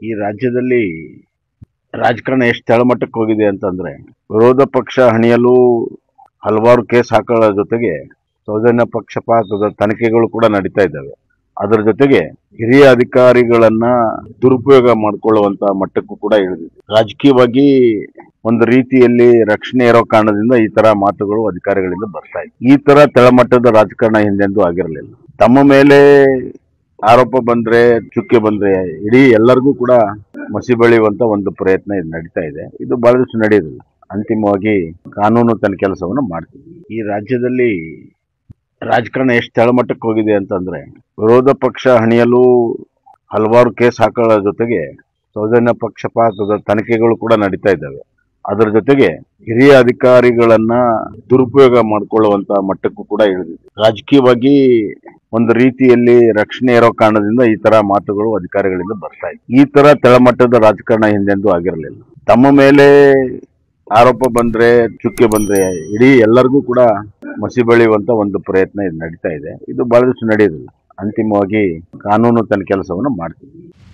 ಈ ರಾಜ್ಯದಲ್ಲಿ ರಾಜಕಾರಣ ಎಷ್ಟು ತಳಮಟ್ಟಕ್ಕೆ ಹೋಗಿದೆ ಅಂತಂದ್ರೆ ವಿರೋಧ ಪಕ್ಷ ಹಣಿಯಲು ಹಲವಾರು ಕೇಸ್ ಹಾಕೊಳ್ಳೋ ಜೊತೆಗೆ ಸೌಜನ್ಯ ಪಕ್ಷಪಾತದ ತನಿಖೆಗಳು ಕೂಡ ನಡೀತಾ ಇದ್ದಾವೆ. ಅದರ ಜೊತೆಗೆ ಹಿರಿಯ ಅಧಿಕಾರಿಗಳನ್ನ ದುರುಪಯೋಗ ಮಾಡಿಕೊಳ್ಳುವಂತ ಮಟ್ಟಕ್ಕೂ ಕೂಡ ಇಳಿದಿದೆ. ರಾಜಕೀಯವಾಗಿ ಒಂದು ರೀತಿಯಲ್ಲಿ ರಕ್ಷಣೆ ಇರೋ ಕಾರಣದಿಂದ ಈ ತರ ಮಾತುಗಳು ಅಧಿಕಾರಿಗಳಿಂದ ಬರ್ತಾ ಇದೆ. ಈ ತರ ತಳಮಟ್ಟದ ರಾಜಕಾರಣ ಹಿಂದೆಂದೂ ಆಗಿರಲಿಲ್ಲ. ತಮ್ಮ ಮೇಲೆ ಆರೋಪ ಬಂದ್ರೆ, ಚುಕ್ಕೆ ಬಂದ್ರೆ ಇಡೀ ಎಲ್ಲರಿಗೂ ಕೂಡ ಮಸಿ ಬಳಿಯುವಂತ ಒಂದು ಪ್ರಯತ್ನ ಇದು ನಡೀತಾ ಇದೆ. ಇದು ಬಹಳ ದಿವಸ ನಡೆಯೋದಿಲ್ಲ. ಅಂತಿಮವಾಗಿ ಕಾನೂನು ತನ್ನ ಕೆಲಸವನ್ನು ಮಾಡ್ತೀವಿ. ಈ ರಾಜ್ಯದಲ್ಲಿ ರಾಜಕಾರಣ ಎಷ್ಟು ತಳಮಟ್ಟಕ್ಕೆ ಹೋಗಿದೆ ಅಂತಂದ್ರೆ ವಿರೋಧ ಪಕ್ಷ ಹಣಿಯಲು ಹಲವಾರು ಕೇಸ್ ಹಾಕೊಳ್ಳೋ ಜೊತೆಗೆ ಸೌಜನ್ಯ ಪಕ್ಷಪಾತದ ತನಿಖೆಗಳು ಕೂಡ ನಡೀತಾ ಇದ್ದಾವೆ. ಅದರ ಜೊತೆಗೆ ಹಿರಿಯ ಅಧಿಕಾರಿಗಳನ್ನ ದುರುಪಯೋಗ ಮಾಡಿಕೊಳ್ಳುವಂತ ಮಟ್ಟಕ್ಕೂ ಕೂಡ ಇಳಿದಿದೆ. ರಾಜಕೀಯವಾಗಿ ಒಂದು ರೀತಿಯಲ್ಲಿ ರಕ್ಷಣೆ ಇರೋ ಕಾರಣದಿಂದ ಈ ತರ ಮಾತುಗಳು ಅಧಿಕಾರಿಗಳಿಂದ ಬರ್ತಾ ಇದೆ. ಈ ತರ ತಳಮಟ್ಟದ ರಾಜಕಾರಣ ಹಿಂದೆಂದೂ ಆಗಿರಲಿಲ್ಲ. ತಮ್ಮ ಮೇಲೆ ಆರೋಪ ಬಂದ್ರೆ, ಚುಕ್ಕೆ ಬಂದ್ರೆ ಇಡೀ ಎಲ್ಲರಿಗೂ ಕೂಡ ಮಸಿ ಬಳಿಯುವಂತ ಒಂದು ಪ್ರಯತ್ನ ಇದು ನಡೀತಾ ಇದೆ. ಇದು ಬಹಳ ದಿವಸ ನಡೆಯೋದಿಲ್ಲ. ಅಂತಿಮವಾಗಿ ಕಾನೂನು ತನ್ನ ಕೆಲಸವನ್ನು ಮಾಡ್ತೀವಿ.